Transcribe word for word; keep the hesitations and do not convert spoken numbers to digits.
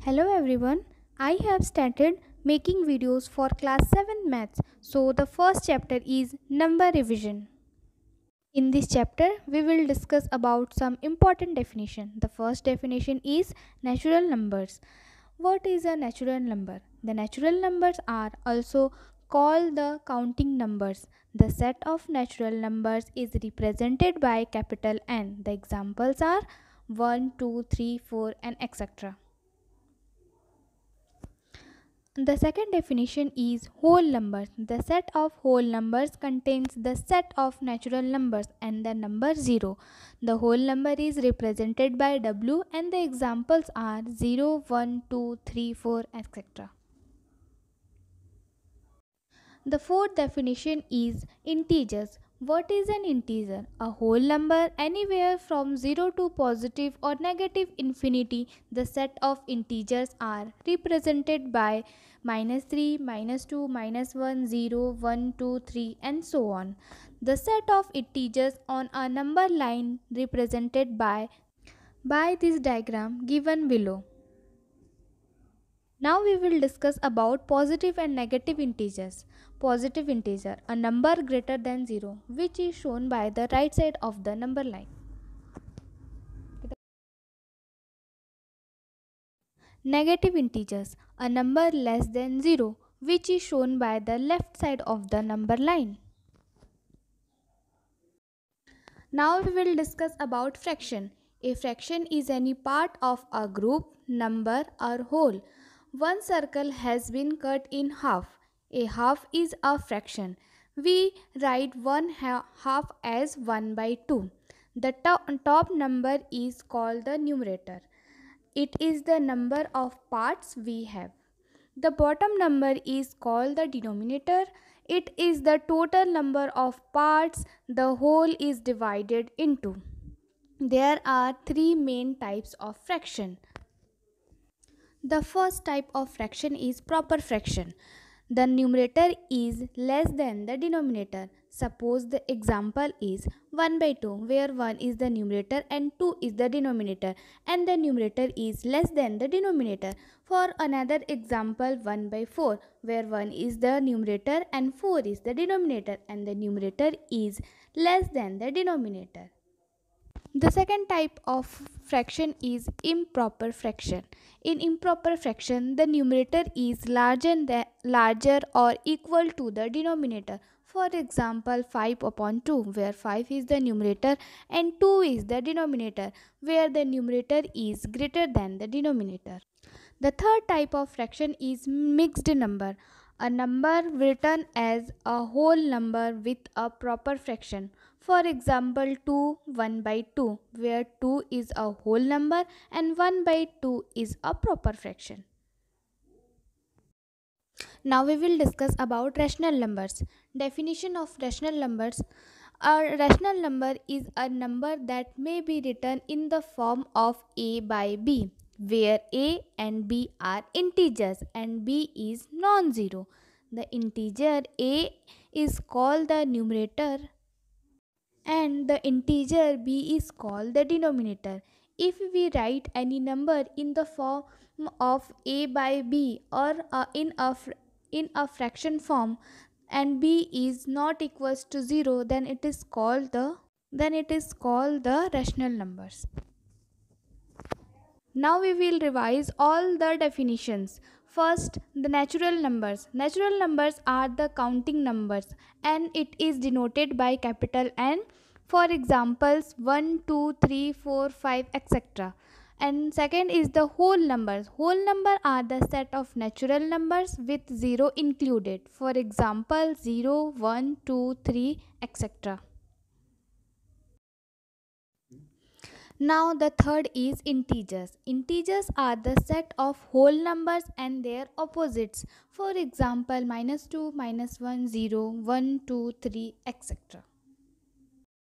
Hello everyone, I have started making videos for class seven maths. So the first chapter is number revision. In this chapter we will discuss about some important definition. The first definition is natural numbers. What is a natural number? The natural numbers are also called the counting numbers. The set of natural numbers is represented by capital N. The examples are one, two, three, four and et cetera. The second definition is whole numbers. The set of whole numbers contains the set of natural numbers and the number zero. The whole number is represented by W and the examples are zero, one, two, three, four, et cetera. The fourth definition is integers. What is an integer? A whole number anywhere from zero to positive or negative infinity. The set of integers are represented by minus three, minus two, minus one, zero, one, two, three and so on. The set of integers on a number line represented by, by this diagram given below. Now we will discuss about positive and negative integers. Positive integer, a number greater than zero, which is shown by the right side of the number line. Negative integers, a number less than zero, which is shown by the left side of the number line. Now we will discuss about fraction. A fraction is any part of a group, number or whole. One circle has been cut in half. A half is a fraction. We write one half as one by two. The top, top number is called the numerator. It is the number of parts we have. The bottom number is called the denominator. It is the total number of parts the whole is divided into. There are three main types of fraction. The first type of fraction is proper fraction. The numerator is less than the denominator. Suppose the example is one by two, where one is the numerator and two is the denominator, and the numerator is less than the denominator. For another example, one by four, where one is the numerator and four is the denominator, and the numerator is less than the denominator. The second type of fraction is improper fraction. In improper fraction, the numerator is larger than larger or equal to the denominator. For example, five upon two, where five is the numerator and two is the denominator, where the numerator is greater than the denominator. The third type of fraction is mixed number. A number written as a whole number with a proper fraction. For example, two, one by two, where two is a whole number and one by two is a proper fraction. Now we will discuss about rational numbers. Definition of rational numbers. A rational number is a number that may be written in the form of A by B, where A and B are integers and B is non-zero. The integer A is called the numerator and the integer B is called the denominator. If we write any number in the form of A by B or uh, in a in a fraction form and B is not equals to zero, then it is called the then it is called the rational numbers. Now we will revise all the definitions. First, the natural numbers. Natural numbers are the counting numbers and it is denoted by capital N. For examples one, two, three, four, five, et cetera. And second is the whole numbers. Whole number are the set of natural numbers with zero included. For example, zero, one, two, three, et cetera. Now the third is integers. Integers are the set of whole numbers and their opposites. For example, minus two, minus one, zero, one, two, three, et cetera.